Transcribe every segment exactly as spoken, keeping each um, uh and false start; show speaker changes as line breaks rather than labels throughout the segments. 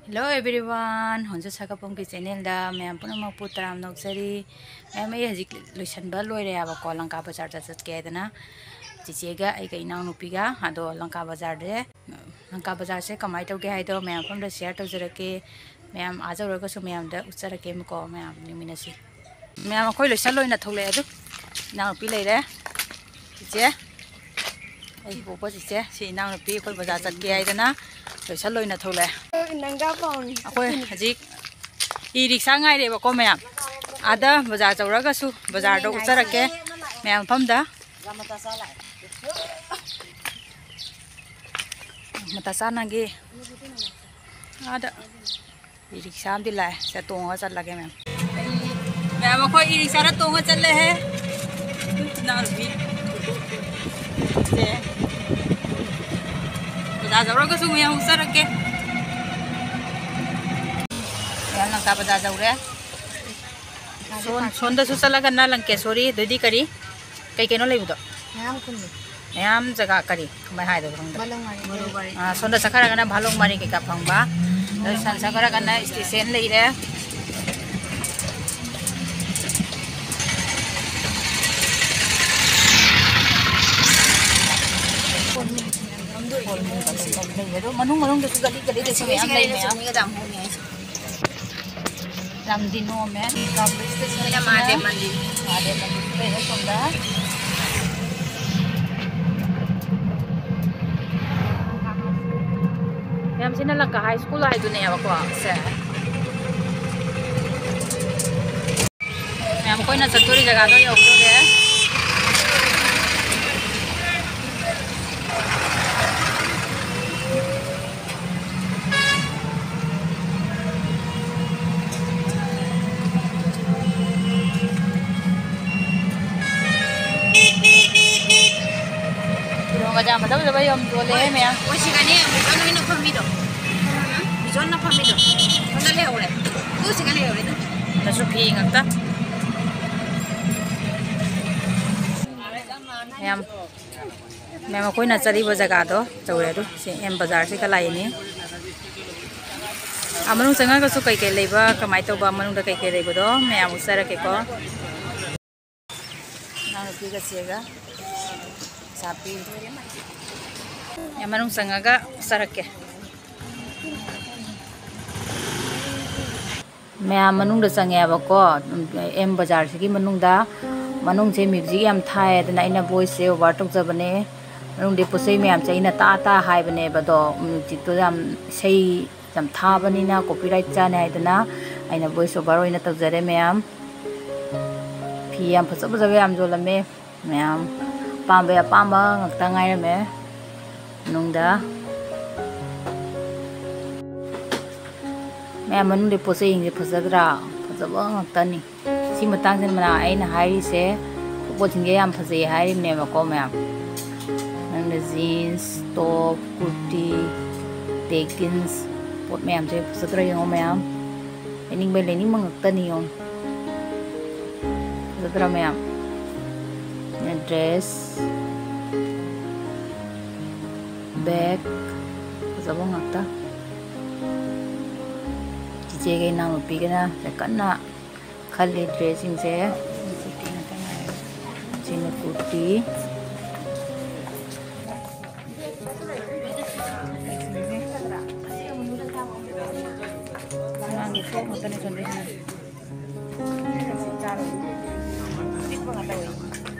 Hello everyone, Honjo Sakapong ki channel da maam punama putram noksari maam ai hajik luisan ba loi re aba ko Langka Bazar da chat ke dana chiche ga ai ga inang nupi ga ado Langka Bazar de Langka Bazar se kamai to ge hai do maam pam da share to jara ke maam aja ro ga so maam da uchara ke ko maam ni minasi maam koi luisan loi na thole adu nang pi lai re chiche ai bo bo chiche si nang nupi koi bazar chat ke ai dana luisan loi na thole अखोई हजिक e rickshaw गाइरेबो को ma'am आदा बाजार चौरगसु बाजार दो उचरके ma'am फमदा मता नागे आदा e rickshaw भी लाए से तोंगा चलगे मैम मैम अखोई ई रिक्शा तोंगा चले है ना भी से बाजार चौरगसु मैम उचरके Langka Bazar जाऊरे सोन सोन दसु चलगा ना लंकेश्वरी दुदी करी कई केनो लेबुदो मैम कुन मैम जगह करी खमै हाइदो फंगदा भालुंगमारी आ सोन द सखरा गना भालुंगमारी के का फंगबा सन सखरा गना स्टेशन लेरे मनung मनung दसु गली गली दसु मैम ले मैम Ramdino men, Ramdino station ya Mahadev Mandir. Mahadev Mandir पे है सुंदर। हम सिना लंका हाई स्कूल आये दुनिया बको से। हम कोई ना चतुरी जगह तो योग तो है। Gajah mata betul betul yang boleh me ya. Masih kan ni, bukan ni nak pamit do. Bukan nak pamit do. Mana le oleh? Tu sih kan le oleh tu. Nasib pih ngata. Mem, mem aku nak cari bazaar do, cakap tu, si em bazar si kalai ni. Amanung sangat aku suka ikan leba, kamai tu ba amanung dah ikan leba do, mem usara keko. Nah, tiga siaga. Sapi, yang manung sangaga sarak ke. मैं मनूंग the संगे बको M बाजार से मनूंग दा मनूंग से music याम थाए दना इना voice से ओवर टॉक जबने मनूंग दे पुसै मैम से इना ता ता हाय बने बदो म्यूजिक तो याम सही याम था बनिना कॉपीराइट जाने है दना इना वॉइस ओवर इना तजरे मैम फी याम फसब जबे याम जो लमे मैम पांबे पांबा ngakta ngai me nungda me manung de pose ing de phajadra phajaba ngakta ni si matang sen mana aina hairi se po thingge yam phajai hairi ne ma ko me nang de jeans top kurti leggings pot me am se phajadra yong me am ening be lening mangakta ni yong phajadra me am dress bag sabong ngakta chiche ge nang pi ge na se kanna khali dressing se kurti na ta chine kurti nang ko mata ni sonde ni chalo ikko ngata oi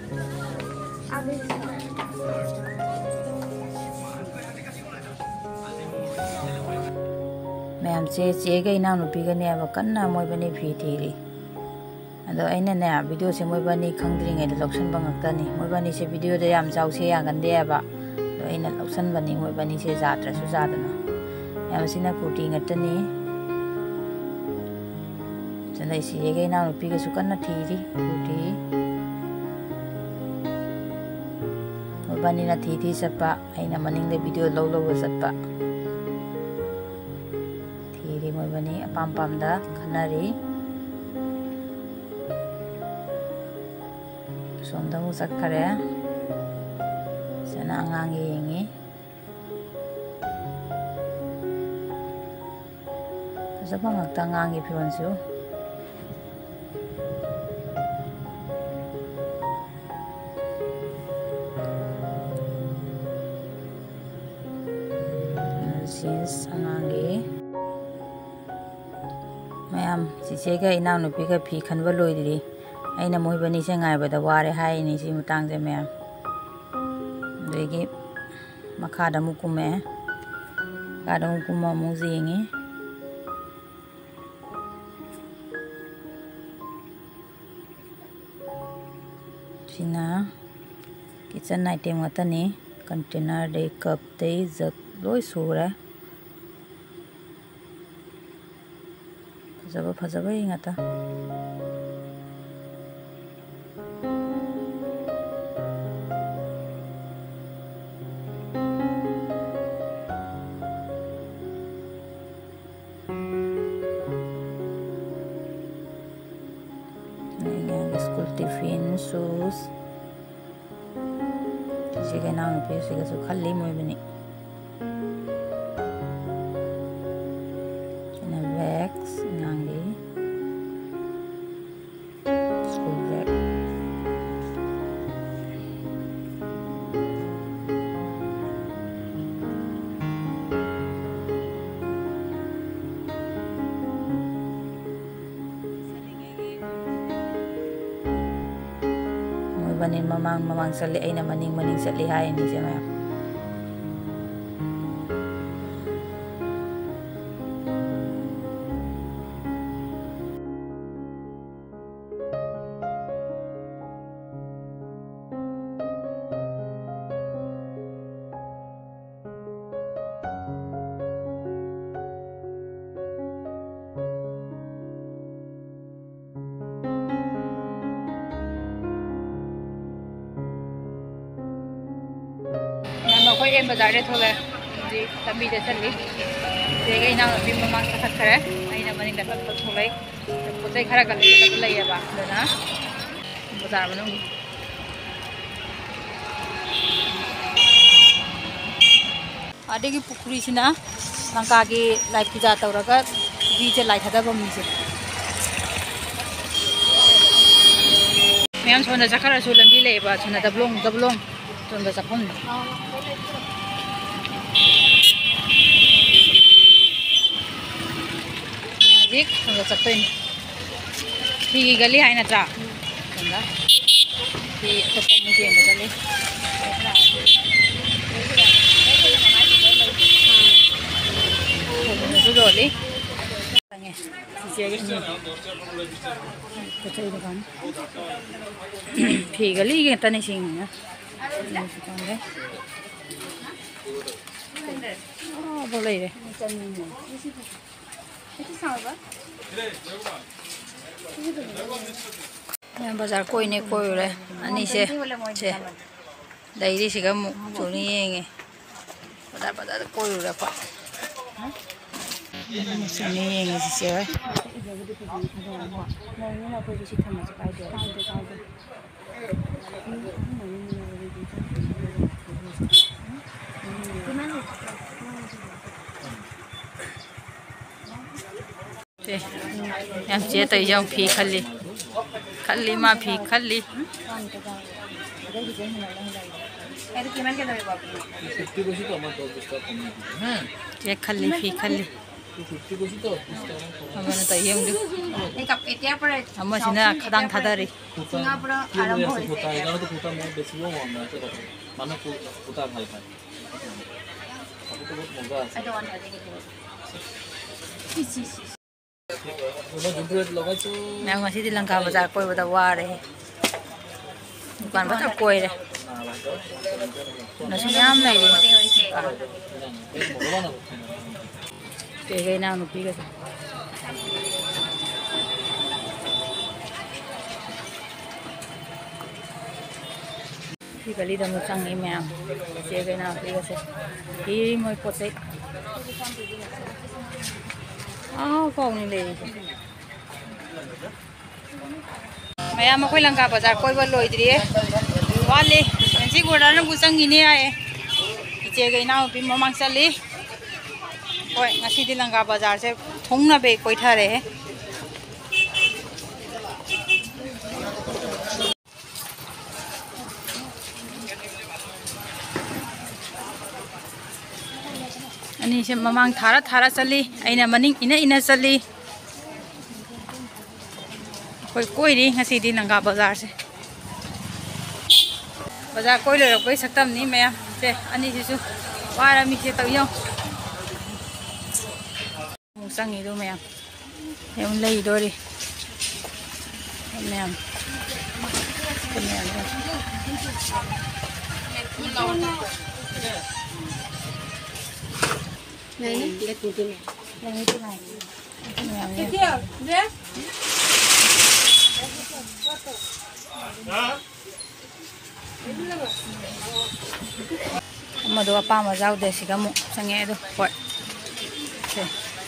मैम से चेगा इना नुपीगने अब कन्ना मोय बने फी theory अदो अइना ने वीडियो से मोय बने खंगद्रिङै द लक्सन बंगक्तनी मोय बने से वीडियो दे याम जाउसे यागंदे अब दो अइना लक्सन बने मोय बने से जात्रसु जादना याम सिना कुर्ती ngतनी चलै सिएगा इना नुपीगा सु कन्ना थीरी कुर्ती मोय बने ना थी थी सपा अइना मनिंग दे वीडियो लो लो सपा मोय बनी अपam pam da khanari somda mu sakkare sana angang yengi ꯐꯖꯕ ꯉꯥꯛꯇ ꯑꯉꯥꯡꯒꯤ ꯐꯤꯔꯣꯜꯁꯨ जीन्स अꯉꯥꯡꯒꯤ मैम चीचेगा इनानुपीगा फी खनब लोइद्री अना मोइबनीसे गायबदा वारे हाइनी सी मतांगजे मैम देगी मखादा मु कुमे गादा मु कुमा मु जेंगी सिना किचन आइटम गतनी कंटेनर दे कप दे जग लोई सूरे फजब फजब इंगता स्कूल टिफिन शूज सिगे नाम पे सिगे सु खाली मोय बनी ना बैग्स नांगी स्कूल बैग बनी ममांग ममांग चले अना मनिंग मनिंग चली हाय से मैम एम बाजार थोले लंबी चली जेगे इना ममांग सखरे अना मनिंग थोले पोचै खरा लेबा बाजार मनुंग आदेगी पुखुरी सिना लंका की लाई पूजा तौरगा बीजे लाई थादब मीसे मैम सोना चखरसु लंबी लेबा सोना दबलोंग दबलोंग सोना चफम हजिक सोना चक्तोइन फी गली है नत्रा सोना फी अतोप्पा मुझे चले जोली फी गली तनी सिंह बोले बाजार कोई नहीं कोई रे अनी से डायरी से चोरी येंगे बाजार बाजार कोई रे पा चोरी येंगे से यम चे तई जाऊं फी खल्ली खल्ली मा फी खल्ली चे खल्ली फी खल्ली हमने तई यम दु हम सिना खदांग थादारी मैं वहाँ से लंका बाजार कोई बता वार है दुकान बाजार कोई है नशे नाम नहीं है तेरे नाम नुपी का फी गली दम चंगी मैम तेरे नाम नुपी का से ही मोई पोसे आओ कौन ले मैम अखोई लंका बाजार कोई बल लोइद्री वाले जी गोड़ा बुचंगी ने आए इचे गई ना ममांग चली होय ngasi लंगा बाजार से थोंगना बे कोइथारे अनि से ममांग थारा थारा चली अइना मनिंग इना इना चली कोई कोई री ngasi लंगा बाजार से बाजार कोई ले रखबै सकतम नि मैं से अनि सिसु वारा मी से तयो संगी दो मैं ये उन लई दोरी मैं
này này cái củ kia này
này cái này
cái kia đấy
mà đồ apa mà rau để xí kamu sange itu koi oke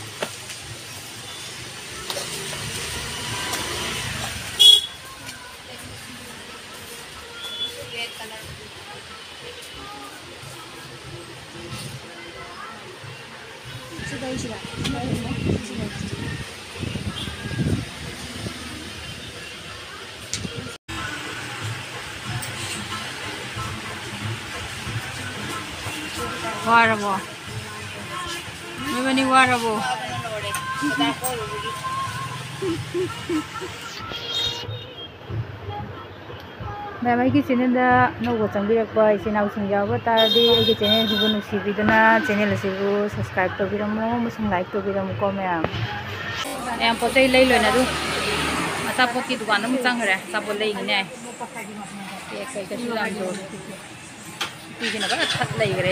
warabo memang warabo memang ini channel dah nogo canggirak boy channel usung jauh tadi ini channel sibu nusi bidana channel sibu subscribe to biramu musung like to biramu komen yang potai lei lo nadu masa poti dukan namu canggira sabol lei ini ya kayak kesulitan jo Pijin apa cat lagi kere.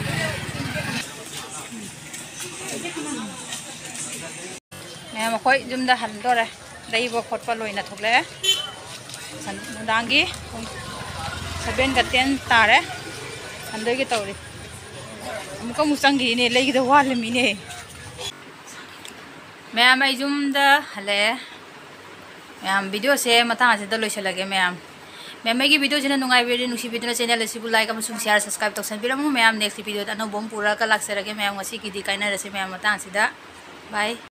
Nah, makoi jum dah handor eh. Dari bawa kot paloi na thokle. San dangi. Saben katian tar eh. Handor kita uri. Muka musang gini lagi dah wal mini. मैं मैं jum dah hale. मैं video se mata aja dah loisha lagi मैं मैं मैं की video जने नुंगाई बेरी नुसी वीडियो चैनल सिबु लाइक अमसुंग शेयर सब्सक्राइब तौसन बिरमु मैं नेक्स्ट वीडियो अनो बम पूरा का लाक्सरगे मैं ngasi की दी काइना रसे मैं मता सिदा बाय।